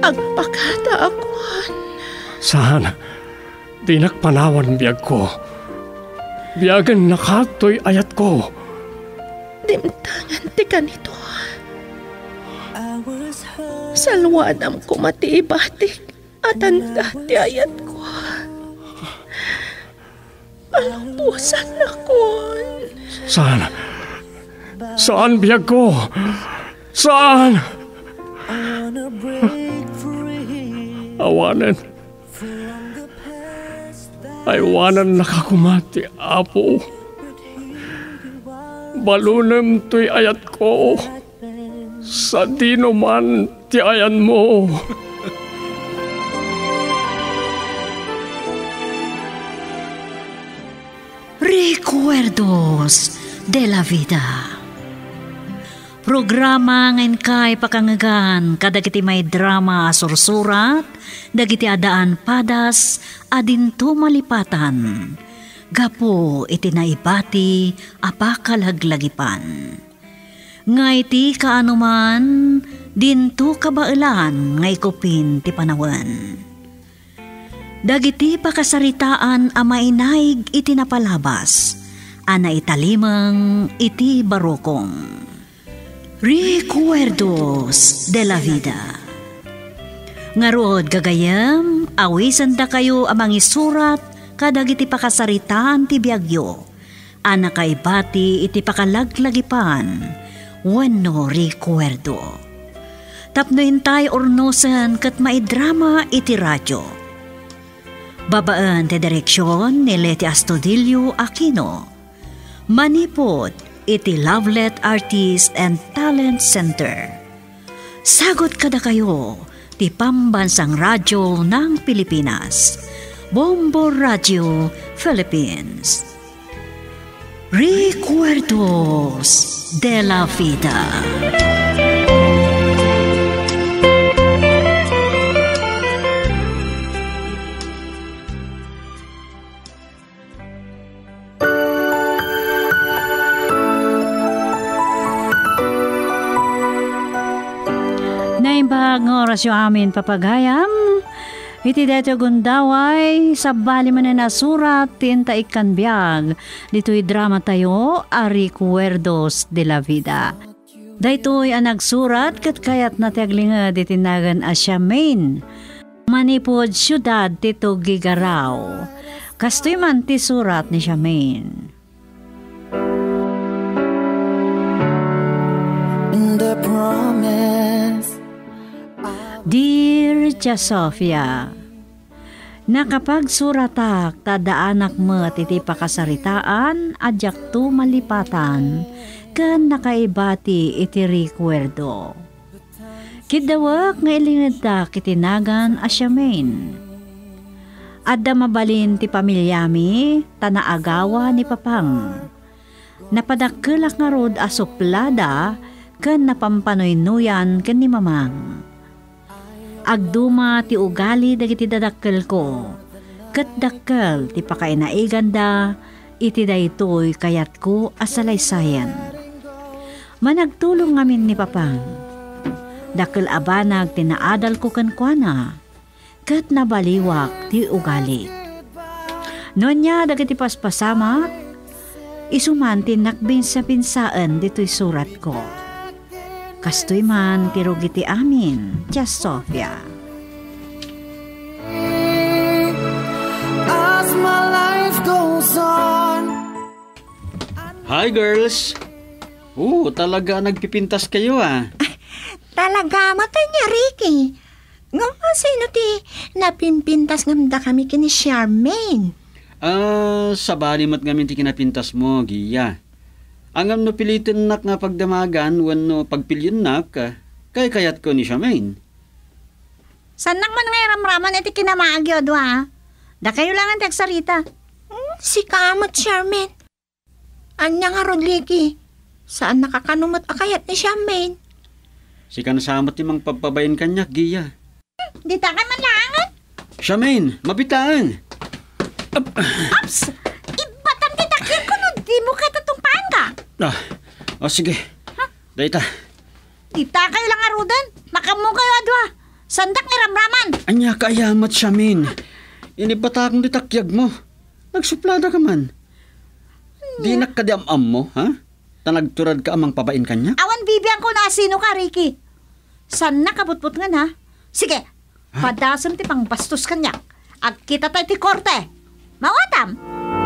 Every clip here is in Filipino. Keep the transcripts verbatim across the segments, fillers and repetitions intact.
agpakata akon. Saan? Di nakpanawan biyag ko. Biyagan nakatoy ayat ko. Dimtangan ti kanito. Salwadam ko matiibatik at anda ti ayat ko. Palumpusan na kon. Saan? Saan biyag ko? Saan? Awanan. Aywanan nakakumati, Apo. Balunem to'y ayat ko. Sa dino man ti ayan mo. Recuerdos de la Vida. Programa ngayon kay pakangagan kadagiti may drama sursurat, dagiti adaan padas, adinto malipatan. Gapo iti naibati apakalaglagipan. Ngay ti kaanuman, dinto kabailan ngay kupin ti panawan. Dagiti pakasaritaan a mainaig iti napalabas, ana italimang iti barokong. Recuerdos de la Vida. Ngarod gagayam, awisan da kayo amang isurat kadagiti pakasaritaan ti biagyo. Ana kay bati iti pakalaglagipan, wenno recuerdo. Tapno intay ornosan kat maidrama iti radyo. Babaan ti direksyon ni Leti Astudillo Aquino. Manipod iti Lovelet Artist and Talent Center. Sagot kada kayo ti Pambansang Radyo ng Pilipinas, Bombo Radio Philippines. Recuerdos de la Vida. Naimbag ng oras yung amin papagayam. Iti deto gundaway, sa bali man na nasurat, tinta ikan biyag. Dito'y drama tayo, a Recuerdos de la Vida. Dayto'y ang nagsurat, kat kayat natiaglingad itinagan asya main. Manipod syudad tito Gigaraw. Kastoy man ti surat ni siya main. In the promise. Dear Tia Sofia, nakapagsuratak tadaanak mo titi pakasaritaan adyak tu malipatan ken nakaibati iti recuerdo. Kidawak nga ilingadtak itinagan asyamen. Adda mabalin ti pamilyami tanaagawa ni Papang. Napadakkelak nga rod asuplada ken napampanoy-nuyan ken ni Mamang. Agduma ti ugali dagiti dadakkel ko. Ket dakkel ti pakainaiganda iti daytoy kayat ko asalaysayan. Managtulong ngamin ni Papang. Dakkel abanag tinaadal ko kenkwana. Ket nabaliwak ti ugali. Nonya dagiti paspasama isuman tinakbin sa pinsaan dito'y surat ko. Kastoy man tirog iti amin, Tia Sofia. As my life goes on. Hi girls! Oo, talaga nagpipintas kayo ah. Talaga matay niya, Ricky. Nga sino ti napimpintas ngamda kami kini Charmaine. Ah, sabali mat ngamin ti kinapintas mo, Giya. Angam no pilitin nak nga pagdamagan, wano pagpilyon nak, kay kayat ko ni Charmaine. Sanak man nga ramraman iti kinamagyo, ha? Da kayo lang ang tagsarita. Hmm, si Kamot Charmaine. Anya nga ron, Ricky. Saan nakakanumat akayat ni Charmaine? Si kanasamat ni mang pagpabayin kanyak, Giya. Di ta ka man langan. Charmaine, mabitaan! Ops! Ibatan ti takir ko no, di mo katatumpan ka. Ah, o sige. Huh? Dahita. Di ta kayo lang arudan. Makamu kayo adwa. Sandak ni Ramraman! Anya kaayamat siya, min. Inibatakong ditakyag mo. Nagsuplada ka man. Di nakadiam-am mo, ha? Tanagturad ka amang pabain kanya? Awan bibiyang ko na sino ka, Ricky. San nakabutbut nga na? Sige, padasam ti pang bastos kanya. Ag kita tayo ti korte. Mawatam!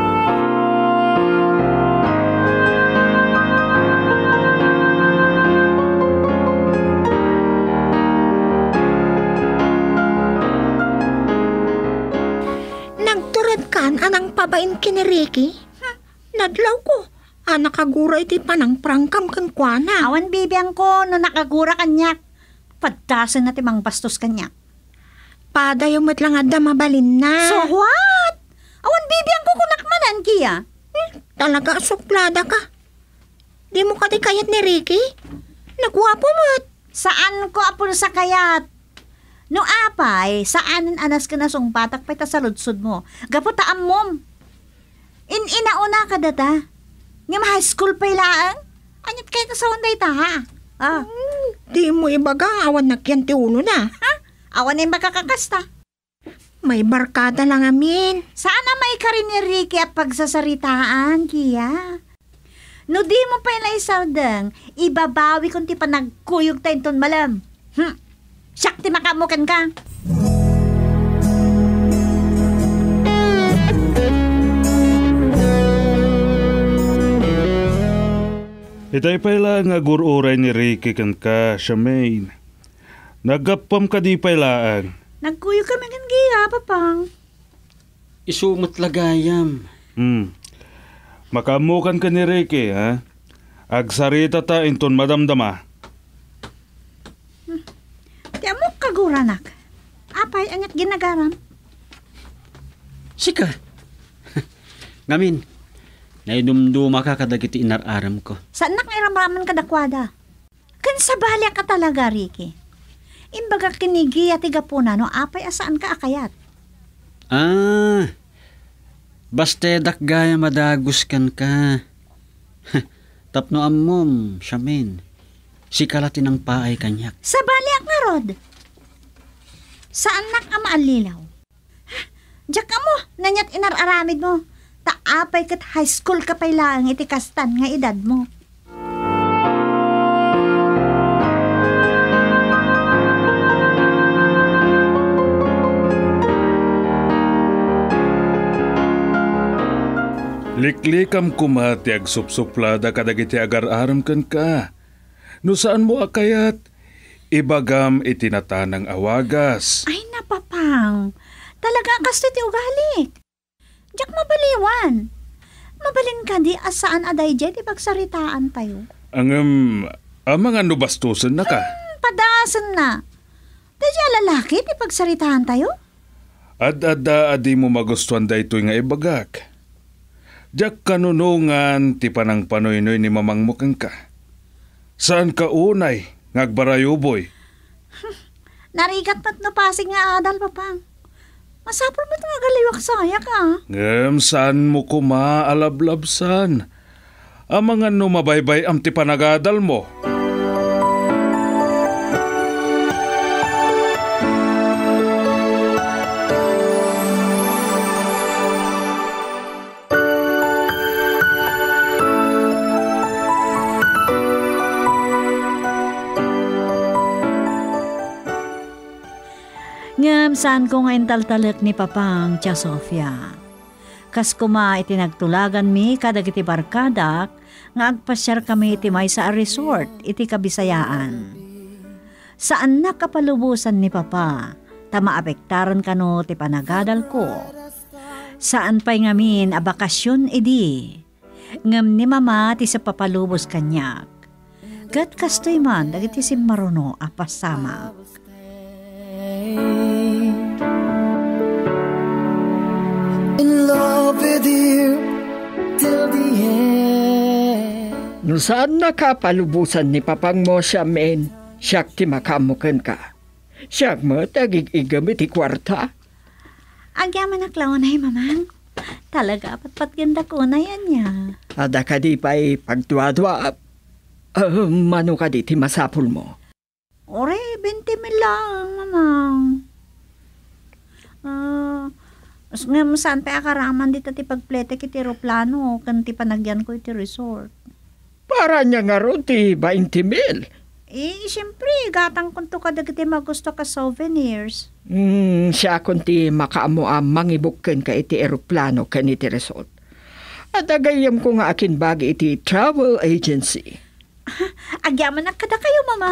Nagturad kan anang pabain kini Ricky? Nadlaw ko. Anak kagura iti panang prangkam kan kuana. Awan bibiyang ko no nakagura kanyak. Padasan na ti mang bastos kanyak. Padayo mo't lang adda mabalin na. So what? Awan bibiyang ko kunakmanan kiya. Hmm, talaga suplada ka. Di mo ka di kayat ni Ricky? Nagwapo mo't. Saan ko apon sa kayat? No apay, saan anas ka na song batak pa'y ta sa ludsod mo? Gaputa amom. In inauna ka data. Nga high school pa'y laang. Anyat kayo sa hunday ta ha? Ah. Hmm, di mo ibaga awan nakyan ti uno na. Ha? Awan na yung makakakasta. May barkada lang amin. Sana may karin ni Ricky at pagsasaritaan, Kia. No di mo pa yung isaldang, ibabawi kung ti pa nagkuyog tayo ton malam. Hmm. Siyak ti makamukan ka. Itay pala nga gururay ni Ricky kan ka, Charmaine. Nagapam ka di pailaan. Nagkuyog kami kan Kia, papang. Isumot lagayam. Hmm. Makamukan ka ni Ricky, ha? Agsarita ta inton madamdama. Hmm. Di mo kaguranak. Apay, anyat ginagaram. Sika. Ngamin, naidumduma ka kadagiti inararam ko. Saan nakairamraman ka dakwada? Kan sa balya ka talaga, Ricky. Imbaga kinigi at igapuna no apay asaan ka akayat. Ah, bastedak gaya madaguskan ka. Tapno ammom, Charmaine. Si kalatin ang paay kanyak. Sa balya nga, Rod. Saan nak ama alilaw? Diyak ka mo, nanyat inararamid mo. Taapay kat high school ka pa'y lang iti kastan nga edad mo. Liklikam kumati ag supsuplada kadagiti agar-aram kan ka. No saan mo akayat? Ibagam itinatanang awagas. Ay napapang, talaga kasto ti ugali. Diyak mabaliwan. Mabalin ka di asaan aday dyan ipagsaritaan tayo. Ang um, amang ano bastusan na ka? Hmm, padasan na. Dadya lalaki ipagsaritaan tayo? Ad-ada adi mo magustuhan da ito'y nga ibagak. Diyak kanunungan ti panang panoy-noy ni mamang mukang ka. Saan ka unay? Ngagbarayuboy. Narigat pat no pasing nga adal, papang. Masapol mo ito nga galiwak saya ka. Ngem, saan mo kumaalab-labsan? Amangan no mabaybay am ti panagadal mo. Ngam saan ko nga intaltalak ni Papang Tia Sofia. Kas kuma itinagtulagan mi kadag iti barkadak nga agpasyar kami iti may sa resort iti Kabisayaan. Saan na kapalubusan ni Papa ta maapektaran kano ti panagadal ko. Saan pa'y ngamin a bakasyon idi. Ngam ni Mama ti sa papalubos kanyak. Gat kastoy man dagiti si Maruno a pasamak. In love with you till the end. No saan nakapalubusan ni Papang mo siya, men? Siyak ti makamukan ka. Siyak mo tagig-igam iti kwarta. Agyaman na klaon ay, mamang. Talaga, patpat ganda ko na yan niya. Ada ka di pa'y pagduwa-duwa. Uh, mano ka di ti masapul mo? Ore, twenty mil lang, mamang. Ah, uh, ngam saan pa akaraman dito ti pagplete kiti aeroplano kan ti panagyan ko iti resort. Para niya nga ron ti twenty mil. Eh, siyempre, gatang kunto ka dagiti magusto ka souvenirs. Hmm, siya kunti makaamo ang mangibukken ka iti aeroplano kan iti resort. At agayam ko nga akin bagi iti travel agency. Agyaman na kada kayo, mama.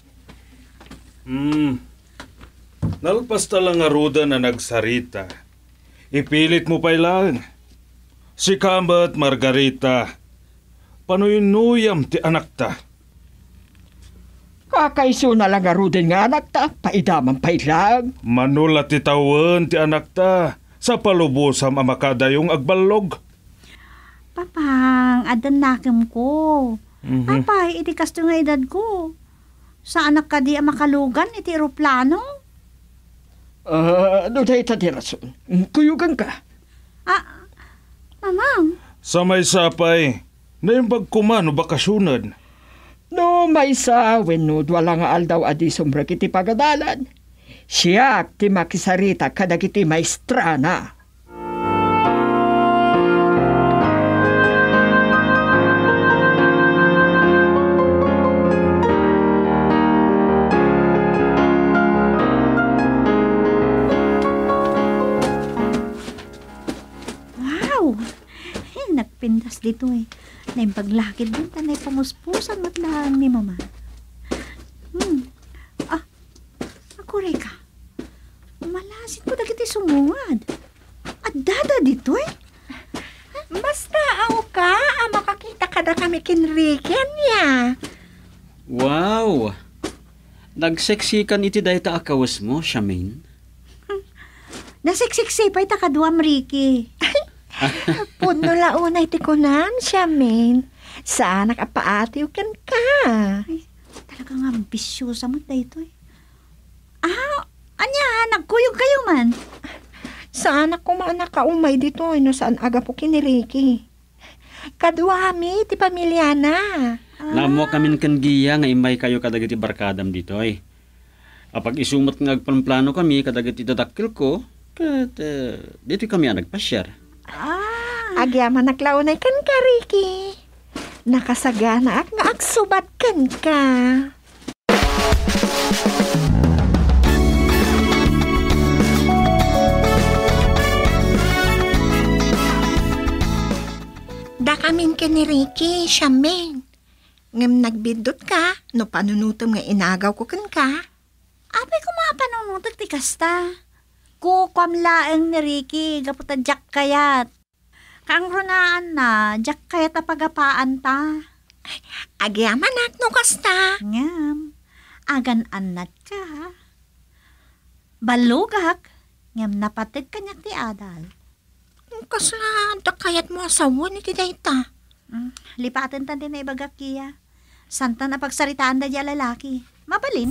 Hmm. Nalpas talang nga ruda na nagsarita. Ipilit mo pa lang. Si Kamba at Margarita. Panuyunuyam ti anak ta. Kakaiso na lang nga rudin nga anak ta, paidaman pailang. Manula ti tawen ti anak ta. Sa palubosam amakadayong agbalog. Papang, adan nakim ko. Mhm. Apay, iti kasto nga edad ko. Sa anak ka di makalugan iti aeroplano? Ah, uh, no dahi ta di rason. Kuyugan ka. Ah, mamang. Sa may sapay, na yung bagkumano bakasyonan. No, may sa wenno wala nga aldaw adi sombra kiti pagadalan. Siya ti makisarita kadagiti maestra na. Wow! Eh, nagpindas dito eh. Naimpaglakid din ta, naipamuspusan matlaan ni mama. Hmm. Ah, ako reka. Umalasin ko dagiti sumungad. At dada dito eh. Basta ako ka, ang makakita ka na kami kinriken niya. Wow! Nagseksikan iti dayta akawas mo, Charmaine. Nasiksiksipay ta kaduam, Ricky. Puno launay ti kunan, Charmaine. Saan nakapaatiw kan ka? Ay, talagang ambisyosa mo dito eh. Ah, anya, nagkuyog kayo man. Saan ako man nakaumay dito, no saan aga po kiniriki. Kaduami, ti pamilya na. Ah. Namo kamin kan giya nga imay kayo kadagiti barkadam dito ay. Apag isumot nga agpanplano kami kadagiti dadakkel ko, kat uh, dito kami ang nagpasyar. Ah, Agyaman naklaunay kan ka, Ricky. Nakasagana ak nga agsubat kan ka. Da kamin ka ni Ricky, Charmaine. Ngam nagbidot ka, no panunutom nga inagaw ko kan ka. apay ko mga panunutot ti kasta. Kukwam laeng ni Ricky, gaputa jak kayat. Kang runaan na, jak kayat a pagapaan ta. Agyaman at no kasta. Ngam, agan anat ka ha. Balugak, ngam napatid kanyak ti adal. Kasla, dakayat mo asawa ni Tidayta. Mm, lipatin tan din na ibagak kiya. Santa na pagsaritaan da di lalaki. Mabalin.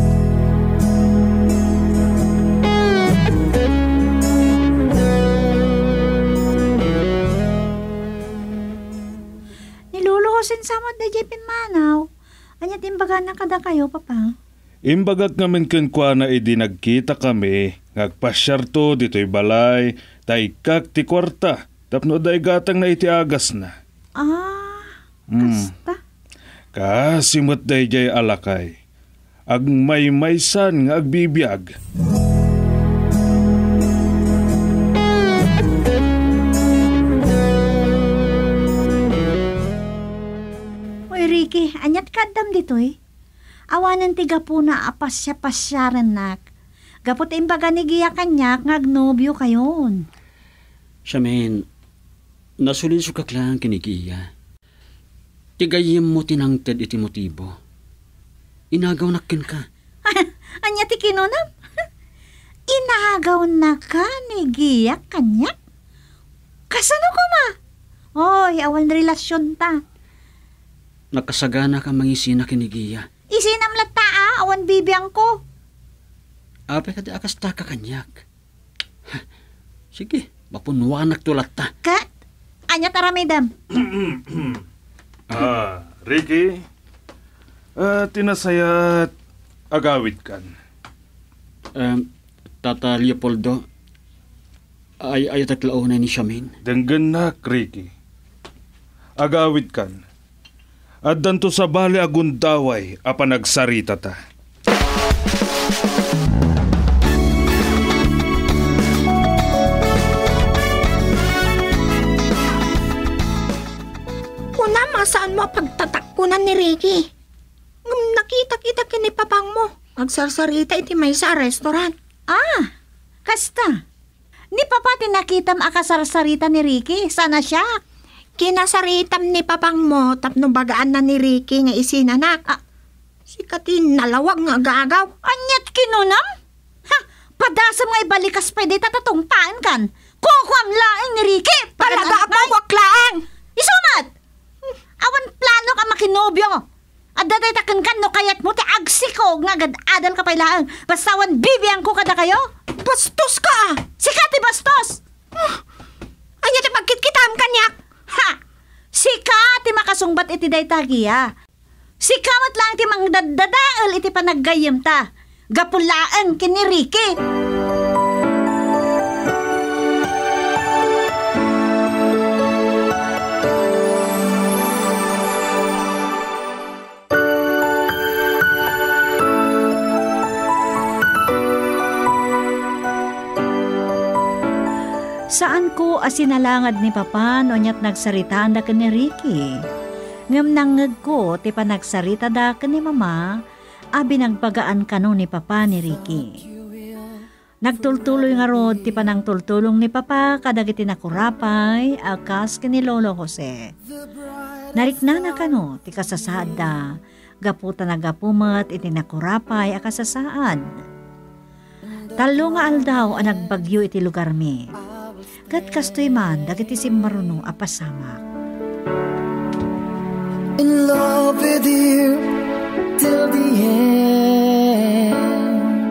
Niluluhusin samot da di pinmanaw. Anya timbaga na kada kayo, papa. Imbagak ngamin kenkwa na idi nagkita kami, ngagpasyar to dito'y balay, taikak ti kwarta, tapno day gatang na iti agas na. Ah, Hmm. kasta. Kasimot day jay alakay, ag may maysan nga agbibiyag. Uy, Ricky, anyat kadam dito eh. Awanan ti gapu na apasya-pasyaran nak. Gapot imbaga ni giya kanyak ngagnobyo kayon. Charmaine, nasulin su kaklang kinigiya. Tigayim mo tinangted iti motibo. Inagaw nakin ka. Anya ti kinunam? Inagaw na ka ni giya kanyak? Kasano ko ma? Oy, awan relasyon ta. Nakasagana ka mangisina kinigiya. Isinam lata ah, awan bibiyang ko. Ape ka di akas ta ka kanyak. Ha, sige, mapunwanak tulat ta. Kat, anya taramidam. Ah, Ricky, ah, tinasayat, Agawid kan. Um, Tata Leopoldo, ay ayat at launay ni Siamin. Denggan na, Ricky. Agawid kan. At danto sa bali agundaway a panagsarita ta. Kuna, masaan mo pagtatakpunan ni Ricky? Ngam nakita-kita kinipapang mo. Agsarsarita iti may sa restaurant. Ah, kasta. Ni papa tinakitam akasarsarita ni Ricky. Sana siya. Kinasaritam ni papang mo tapno bagaan na ni Ricky nga isinanak. Ah, si Katin nalawag nga gagaw. Anyat kinunam? Ha, padasam nga ibalikas pwede tatatungpaan kan. Kukwam laing ni Ricky. Talaga ako waklaan. Isumat! Awan plano ka makinobyo. At datay takan kan no kayat mo ti agsiko nga gad-adal ka pailaan. Bastawan bibiyang ko kada kayo. Bastos ka! Sikati bastos! Uh, Anya ti pagkitkitam kanyak. Ha! Sikati makasungbat iti day tagiya. Sikamat lang ti mangdadadaal iti panaggayem ta. Gapulaan kini Ricky. Saan ko asinalangad ni Papa no nyat nagsarita da ni Ricky? Ngam nangag ko ti panagsarita da ni Mama, abi nagpagaan kano ni Papa ni Ricky. Nagtultuloy nga rod ti panang tultulong ni Papa kadagiti nakurapay akas kini Lolo Jose. Nariknana kano ti kasasaad da, gaputa nagapumat iti nakurapay akasasaad. Talo nga aldaw ang nagbagyo iti lugar mi. Kat kastoy man, dagiti simmaruno apasamak. In love with you till the end.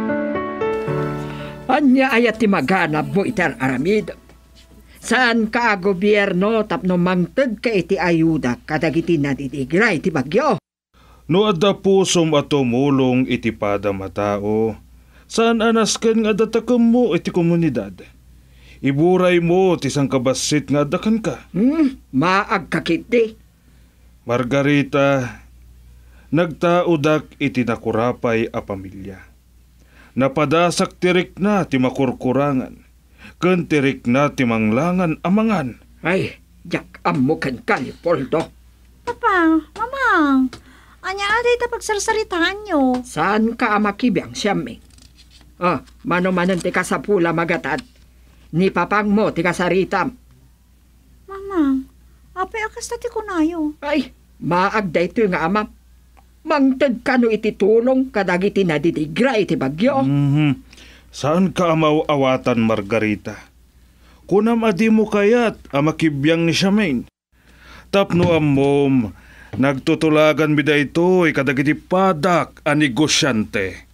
Anya ayat ti maganap mo itar aramid. Saan ka gobyerno tapno mangteg ka iti ayuda kadagiti nadidigray iti bagyo? No adda pusom at tumulong iti pada matao, saan anasken nga datakam mo iti komunidad? Iburay mo ti sang kabasit nga dakan ka. Hmm, maag kakiti. Margarita, nagtaudak iti nakurapay a pamilya. Napadasak tirik na ti makurkurangan, ken tirik na ti manglangan amangan. Ay, jak ammo kan ka ni Poldo. Papa, Mama, anya aday ta pagsarsaritaan nyo. Saan ka amakibiyang siyaming? Ah, mano-manon ti kasapula magatad. Ni papang mo ti kasaritam. Mama, apay akas na ti kunayo. Ay, maag da ito nga amam. Mangtad ka no iti tulong kadagiti nadidigra iti bagyo. Mm-hmm. Saan ka amaw-awatan, Margarita? Kunam adi mo kayat amakibiyang ni Siamain. Tapno amom, nagtutulagan bida ito kadagiti padak a negosyante.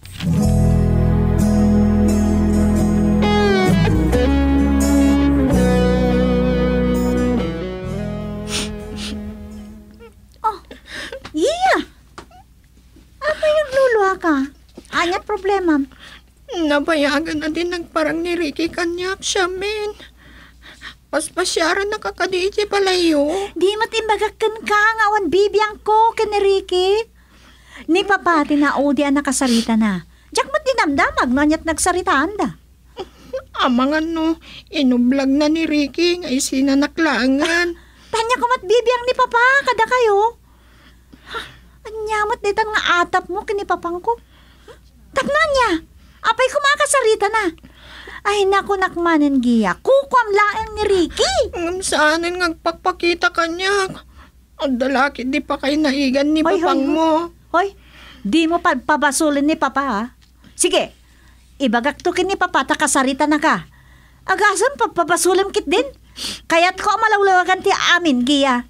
Ka. Anyat problema. Nabayagan na din nagparang ni Ricky kanyak siya, men. Paspasyaran na kakadi iti palayo. Di matimbagakan ka nga awan bibiyang ko ken ni Ricky. Ni Papa tinaudi ang nakasarita na. Diyak mat dinamdamag no anyat nagsaritaan da. Amangan no, inublag na ni Ricky nga isinanaklangan. Tanya ko mat bibiyang ni Papa kada kayo. Anyamat nitan nga atap mo kinipapang ko. Tapno niya, apay kumakasarita na. Ay naku nakmanin giya, kukwam laeng ni Ricky. Ngam saanin nga pagpakita kanyak. Ang dalaki di pa kay naigan ni Hoy, papang hoy, mo. Hoy, di mo pagpabasulin ni Papa ha. Sige, ibagak to kin ni Papa takasarita na ka. Agasan pagpabasulim kit din. Kaya't ko malawlawagan ti amin giya.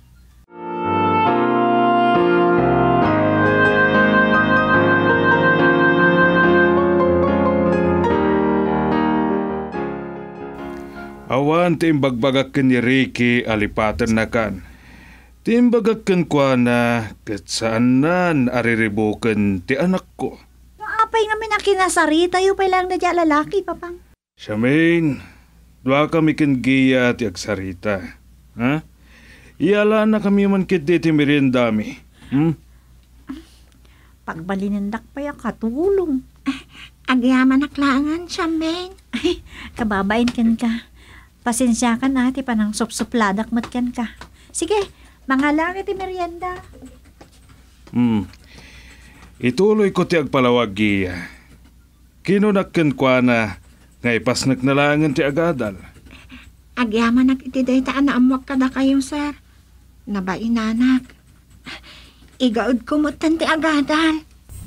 Awan tiimbagbagat ken ni Ricky alipatan na kan. Tiimbagak ken kwa na ket saan nan ariribuken ti anak ko. apay nga minakinasari tayo pa lang na dya lalaki, papang. Siamain, dua kami ken giya ti agsarita. Ha? Iyala na kami man kit ti meriendami. Hmm? Pagbalinandak pa yung katulong. Agyaman naklangan siya, men. Ay, kababain ken ka. Pasensya ka na, ti panang supsupladak mat ken ka. Sige, mga langit ti merienda. Hmm. Ituloy ko ti agpalawag giya. Kinunakken kwa na nga ipasnak na langan ti agadal. Agyaman nagitiday ta na amwak kada kayo, sir. Nabain anak. Igaod kumutan ti agadal.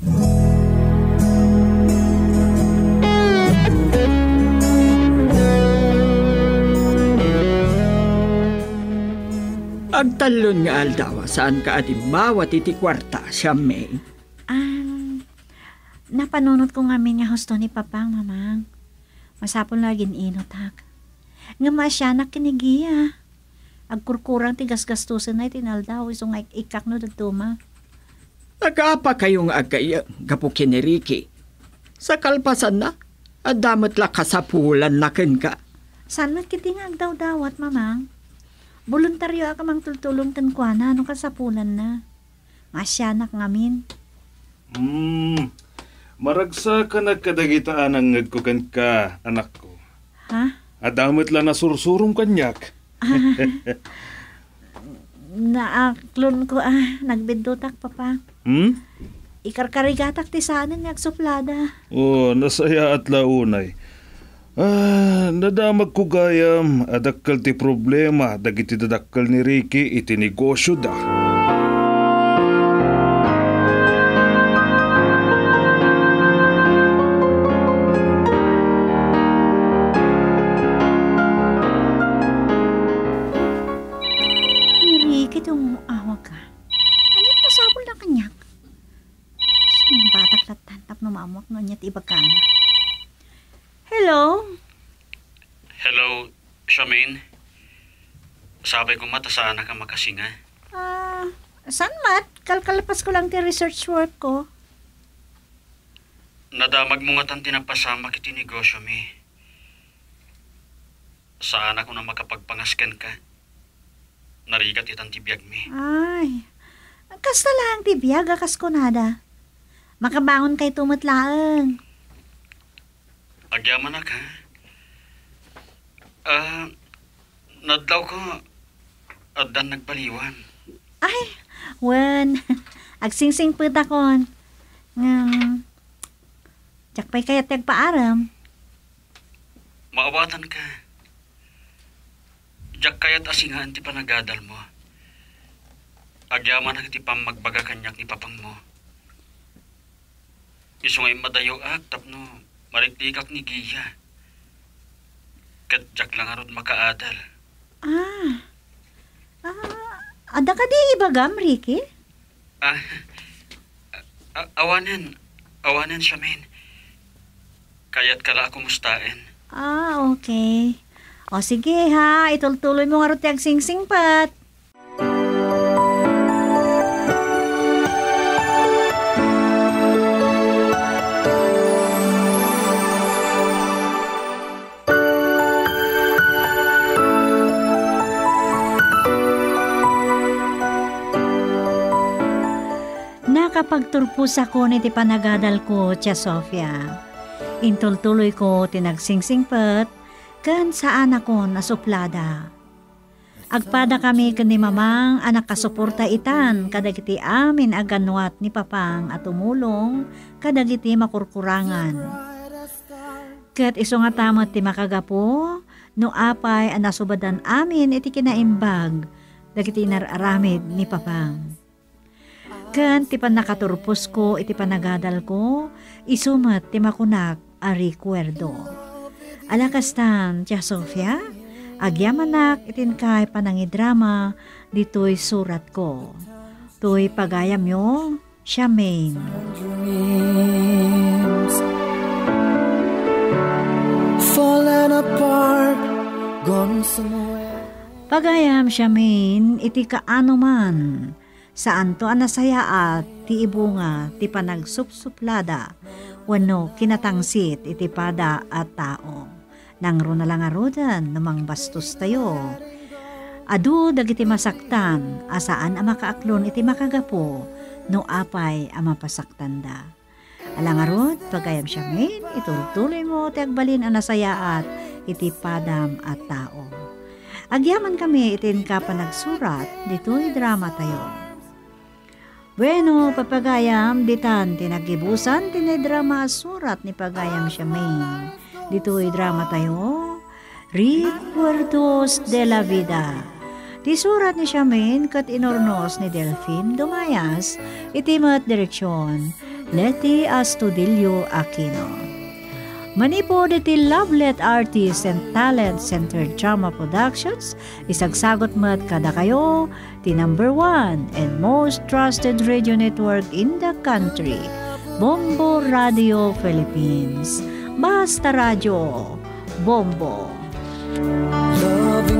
Agtalon nga aldawa, saan ka ati bawat iti kwarta, Siamain? Ah, napanunod ko nga nga husto ni papang, mamang. Masapon lagin inot, hak. Nga masya na kinigiya. Agkurkurang tigas-gastusin na itinaldaw, isong ikak no dagtuma. Nagapa kayong agkaya, gapo kiniriki. Sa kalpasan na, at damot la kasapulan na ken ka. Saan mat kiting agdaw-dawat, mamang? Voluntaryo ka mang tultulong tankwana, ano kasapulan na. Masya na ngamin. Hmm. Maragsa ka nagkadagitaan ang ngagkukan ka, anak ko. Ha? Adamot la na sursurong kanyak. Naaklon ko ah, nagbidutak papa. Hmm? Ikarkarigatak ti sanan nagsuplada. Oh, nasaya at launay. Ah, nadamag ko gayam, adakkel ti problema, dagiti dadakkel ni Ricky iti negosyo da. Ibagkana. Hello? Hello, Siamain. Sabi ko mata saan ka makasinga. Ah, uh, saan mat? Kalkalapas ko lang ti research work ko. Nadamag mo nga tan tinapasama kiti negosyo mi. Saan ako na makapagpangaskan ka? Narigat itan tibiyag mi. Ay, kasta lang tibiyag akas ko nada. Makabangon kay tumatlaang. Agyaman na ka. Ah, uh, nadlaw ko at dan nagpaliwan. Ay, wen. Agsingsing puta kon. Ngam. Jakpay kayat nagpaaram. Maawatan ka. Jak kayat asingaan ti panagadal mo. Agyaman na ti pamagbaga kanyak ni papang mo. Iso ngay madayo ak tapno mariktikak ni Giya. Kadyak lang arod makaadal. Ah. Ah, ada ka di ibagam, Ricky? Ah, ah awanan. Awanan siya, men. Kaya't kala ako mustain. Ah, okay. O sige ha, itultuloy mo nga arod tiyag sing-singpat. Nakapagturpos ako ni ti panagadal ko, Tia Sofia. Intultuloy ko tinagsingsingpet, kan saan ako nasuplada. Agpada kami kan ni mamang anak kasuporta itan, kadagiti amin aganwat ni papang at tumulong, kadagiti makurkurangan. Kat iso nga tamat ti makagapo, no apay anasubadan amin iti kinaimbag, dagiti nararamid ni papang. Kan ti panakaturpos ko iti panagadal ko, isumat ti makunak a recuerdo. Alakastan, Tia Sofia, agyamanak itin kay panangidrama dito'y surat ko. To'y pagayam yo, Siamain. Pagayam, Siamain, iti kaano man, Saan to anasaya at ti ibunga ti panagsupsuplada wano kinatangsit iti pada at tao. Nangro na lang arudan namang bastos tayo. Adu dagiti masaktan asaan ang makaaklon iti makagapo no apay ang mapasaktan da. Alangarod pagayam siya main itultuloy mo ti agbalin ang nasaya at iti padam at tao. Agyaman kami itin ka pa nagsurat dito'y drama tayo. Bueno, papagayam, ditan, tinagibusan, tinidrama surat ni pagayam siya main. Dito'y drama tayo, Recuerdos de la Vida. Di surat ni siya main kat inornos ni Delphine Dumayas, itimat direksyon, Leti Astudillo Aquino. Manipo diti Lovelet Artists and Talent Center Drama Productions, isagsagot mat kada kayo, the number one and most trusted radio network in the country, Bombo Radio Philippines. Basta Radio, Bombo. Love